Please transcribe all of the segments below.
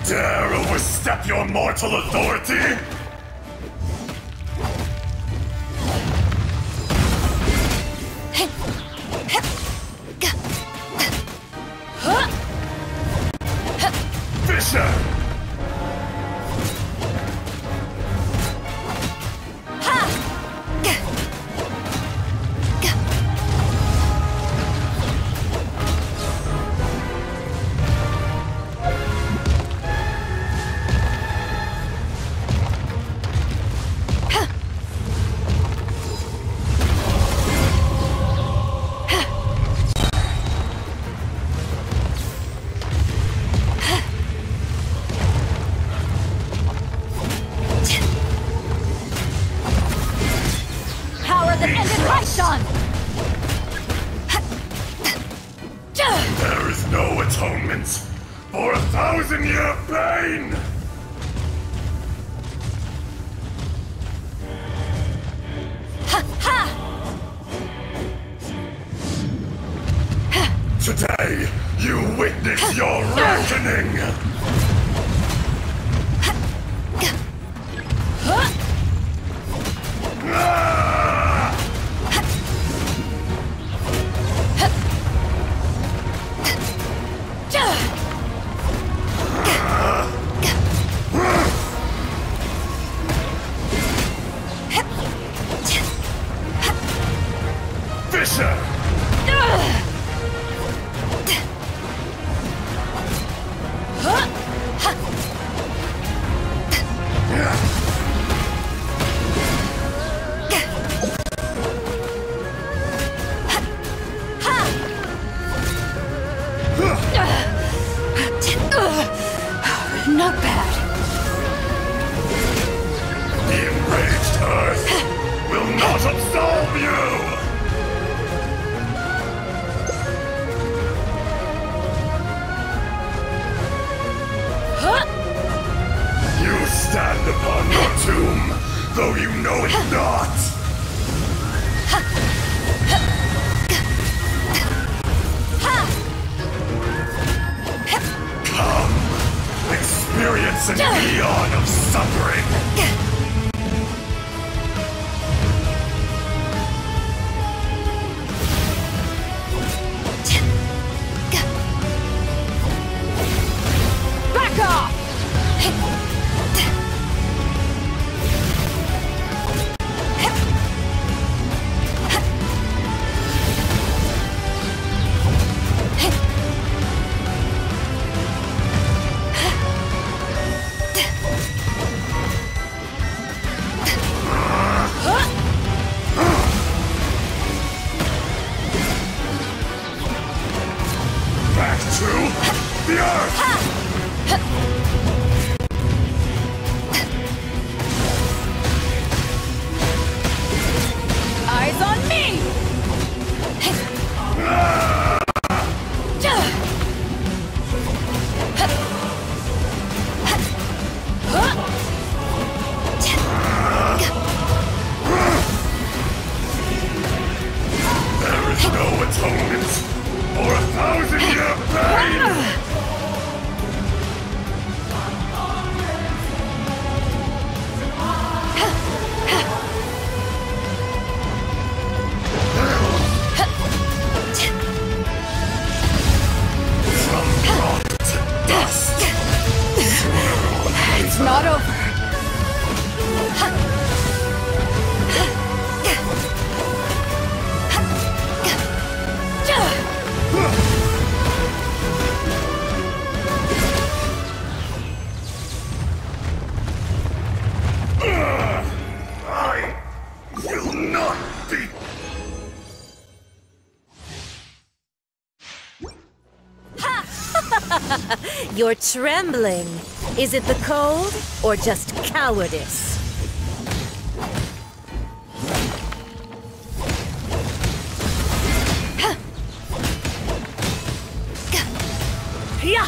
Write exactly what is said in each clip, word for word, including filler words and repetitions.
Dare overstep your mortal authority? Fisher! There is no atonement for a thousand-year pain! Today, you witness your reckoning! Fisher! Not bad. The enraged Earth will not absolve you! You stand upon your tomb, though you know it not! Come, experience an eon of suffering! Back off! Back to the Earth! Eyes on me! There is no atonement for a thousand-year pain! From rot to dust! It's not over. I will not be... You're trembling. Is it the cold or just cowardice? Yeah!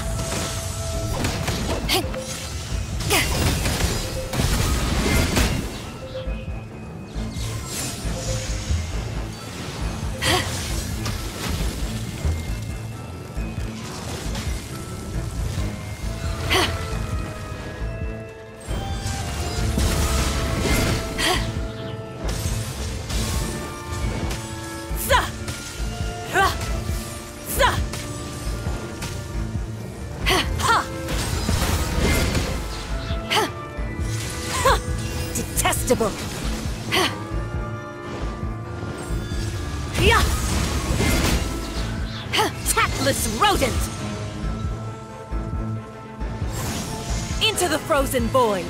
irresistible. Yeah. Tactless rodent! Into the frozen void!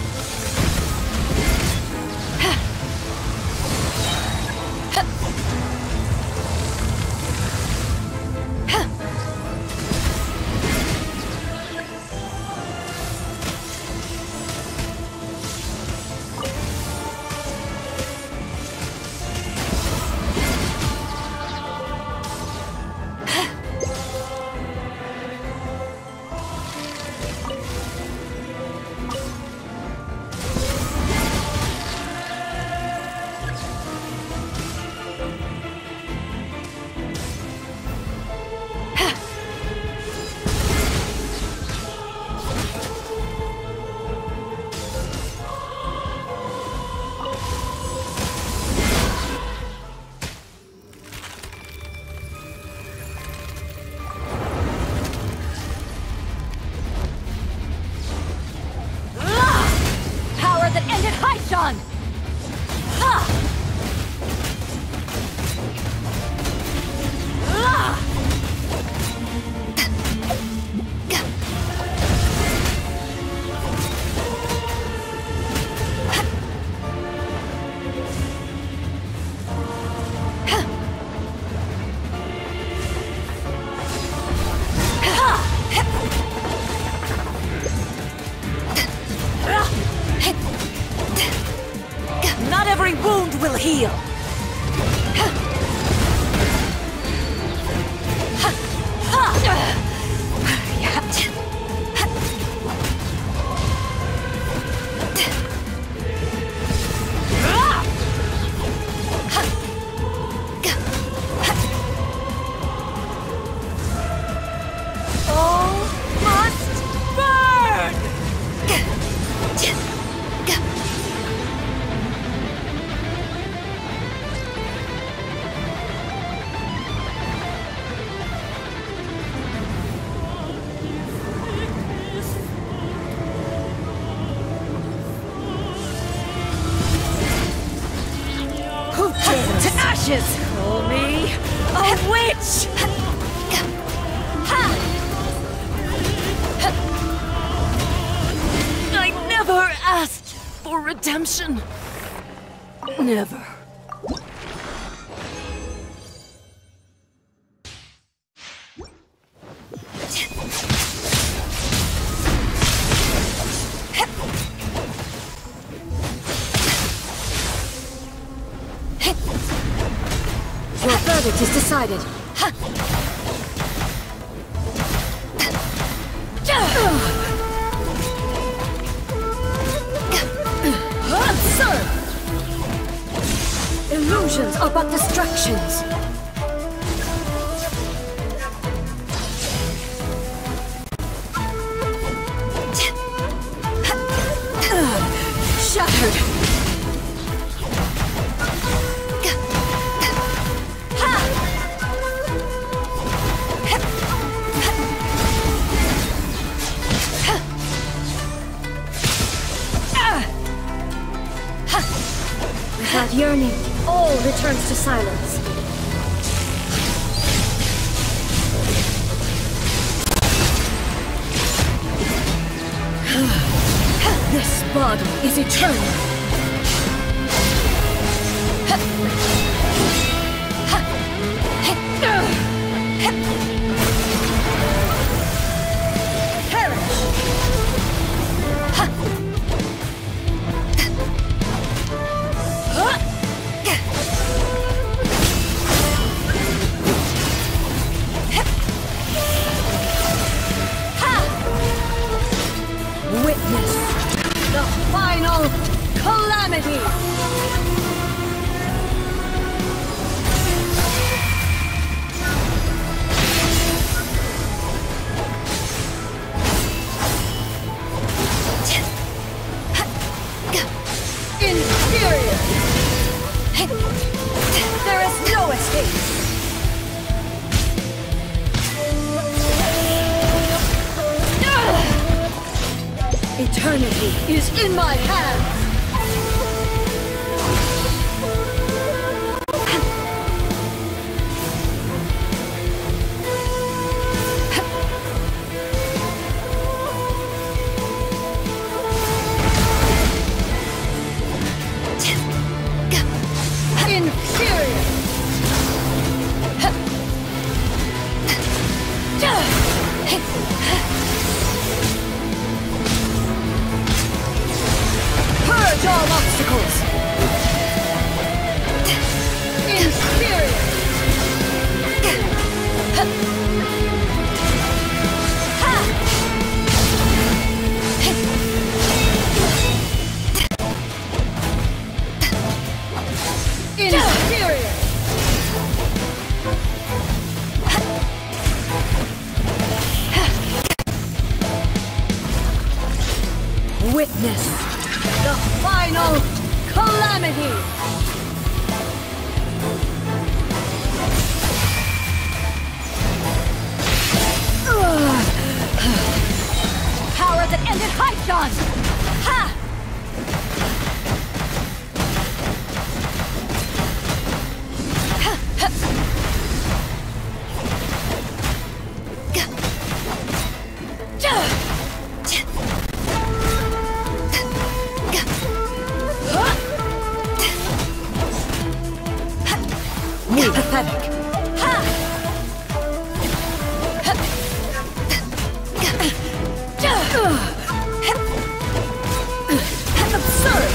Heal! Call me a witch! I never asked for redemption. Never. Your verdict is decided. Illusions are but distractions. Shattered. Without yearning, all returns to silence. This body is eternal. Witness the final calamity! Inferior! There is no escape! Eternity is in my hands! Witness the final calamity! Power that ended Haichan! Ha! Pathetic. Absurd.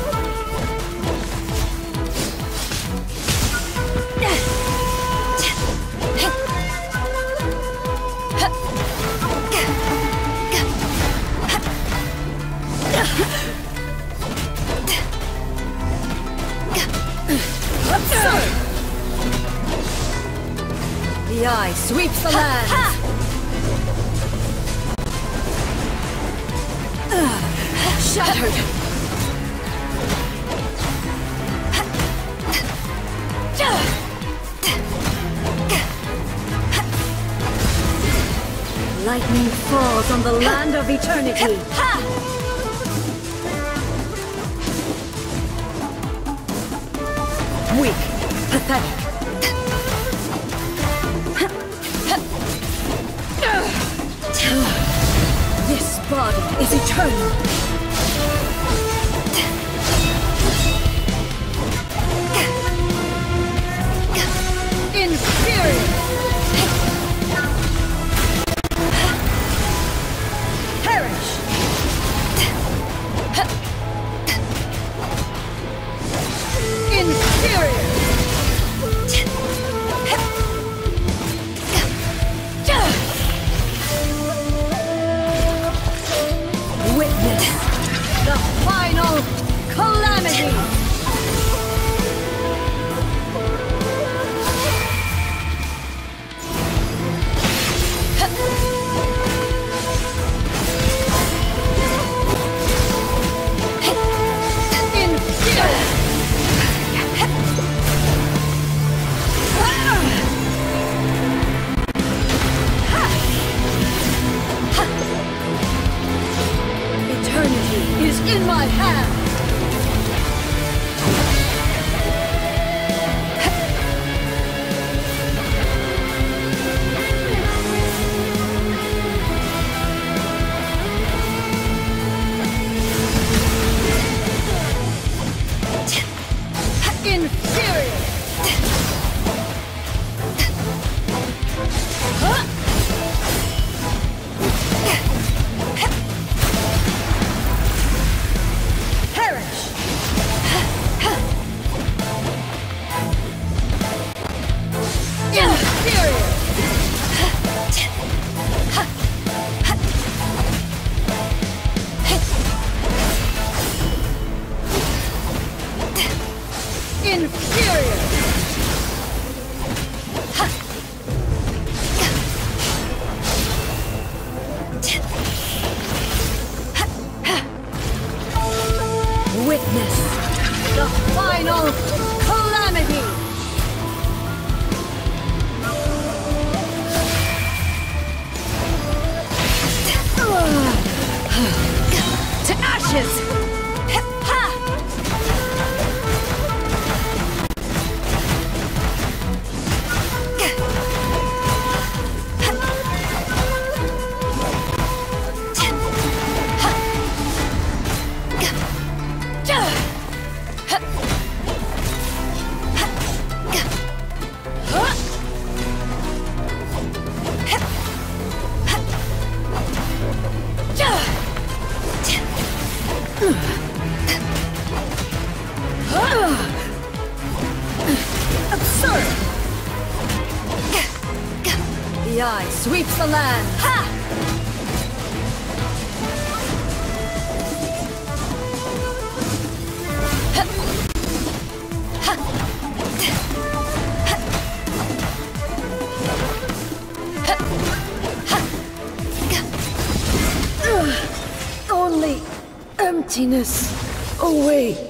Absurd. The eye sweeps the land. Uh, shattered. Lightning falls on the land of eternity. Weak, pathetic. This body is eternal. Inferior. Perish. Inferior. Witness the final calamity! Eternity is in my hand! Inferior! Perish! Inferior! Inferior! Witness the final calamity! To ashes! Absurd! The eye sweeps the land. Ha! Only emptiness away.